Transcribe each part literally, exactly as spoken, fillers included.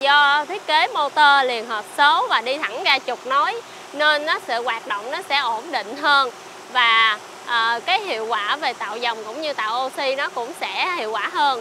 Do thiết kế motor liền hộp số và đi thẳng ra trục nối nên nó sẽ hoạt động nó sẽ ổn định hơn và à, cái hiệu quả về tạo dòng cũng như tạo oxy nó cũng sẽ hiệu quả hơn.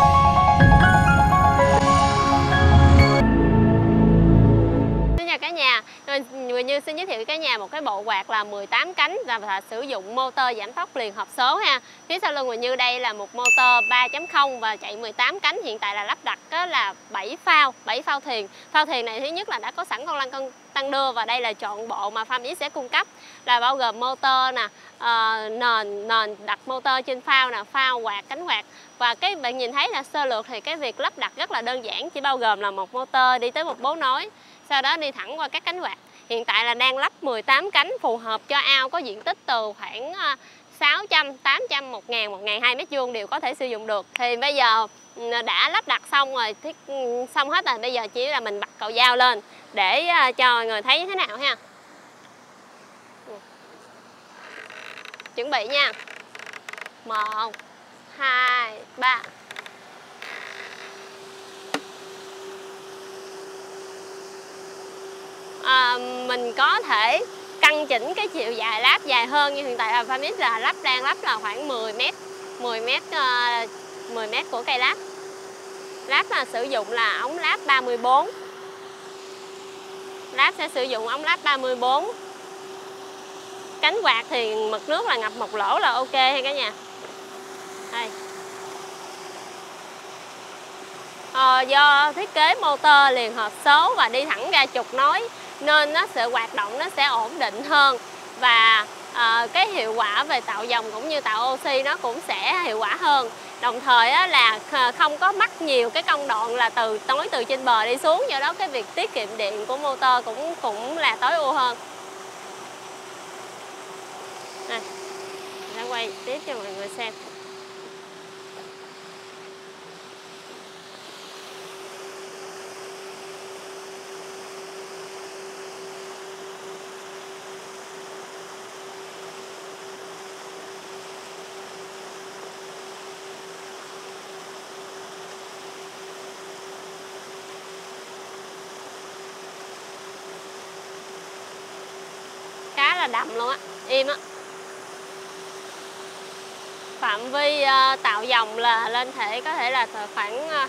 Xin chào cả nhà, Quỳnh Như xin giới thiệu cả nhà một cái bộ quạt là mười tám cánh và, và sử dụng motor giảm tốc liền hộp số ha. Phía sau lưng Quỳnh Như đây là một motor ba chấm không và chạy mười tám cánh, hiện tại là lắp đặt là bảy phao, bảy phao thuyền. Phao thuyền này thứ nhất là đã có sẵn con lăn con tăng đưa và đây là trọn bộ mà Farm sẽ cung cấp là bao gồm motor nè, uh, nền nền đặt motor trên phao nè, phao quạt, cánh quạt. Và cái bạn nhìn thấy là sơ lược thì cái việc lắp đặt rất là đơn giản, chỉ bao gồm là một motor đi tới một bố nối, sau đó đi thẳng qua các cánh quạt. Hiện tại là đang lắp mười tám cánh phù hợp cho ao có diện tích từ khoảng sáu trăm, tám trăm, một nghìn, một nghìn hai trăm mét vuông đều có thể sử dụng được. Thì bây giờ đã lắp đặt xong rồi, thiết xong hết rồi, bây giờ chỉ là mình bật cầu dao lên để cho mọi người thấy như thế nào ha. Chuẩn bị nha. Một, hai, ba. À, mình có thể căn chỉnh cái chiều dài láp dài hơn, nhưng hiện tại là Farm là lắp đang lắp là khoảng mười mét, mười mét, uh, mười mét của cây láp. Láp là sử dụng là ống láp ba mươi bốn. Láp sẽ sử dụng ống láp ba mươi bốn. Cánh quạt thì mực nước là ngập một lỗ là ok ha cả nhà. Đây. À, do thiết kế motor liền hộp số và đi thẳng ra trục nối nên nó sẽ hoạt động nó sẽ ổn định hơn và à, cái hiệu quả về tạo dòng cũng như tạo oxy nó cũng sẽ hiệu quả hơn. Đồng thời á, là không có mất nhiều cái công đoạn là từ nối từ trên bờ đi xuống, do đó cái việc tiết kiệm điện của motor cũng cũng là tối ưu hơn. Đây, sẽ quay tiếp cho mọi người xem. Khá là đậm luôn á, im á. Phạm vi uh, tạo dòng là lên thể có thể là khoảng uh,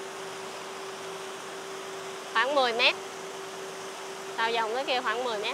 khoảng mười mét. Tạo dòng tới kia khoảng mười mét.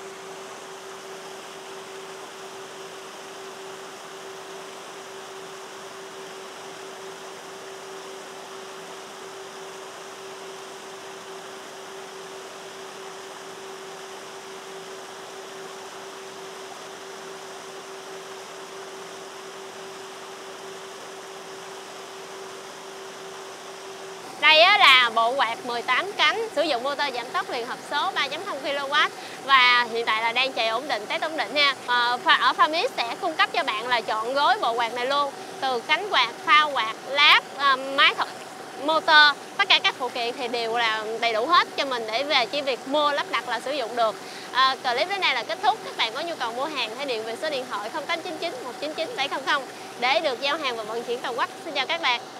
Đây là bộ quạt mười tám cánh sử dụng motor giảm tốc liền hộp số ba chấm không ki lô oát và hiện tại là đang chạy ổn định, test ổn định nha. À, ở Farm sẽ cung cấp cho bạn là chọn gói bộ quạt này luôn, từ cánh quạt, phao quạt, láp, à, máy thật, motor, tất cả các phụ kiện thì đều là đầy đủ hết cho mình để về chỉ việc mua lắp đặt là sử dụng được. À, clip đến đây là kết thúc. Các bạn có nhu cầu mua hàng hãy điện về số điện thoại không tám chín chín một chín chín bảy không không để được giao hàng và vận chuyển toàn quốc. Xin chào các bạn.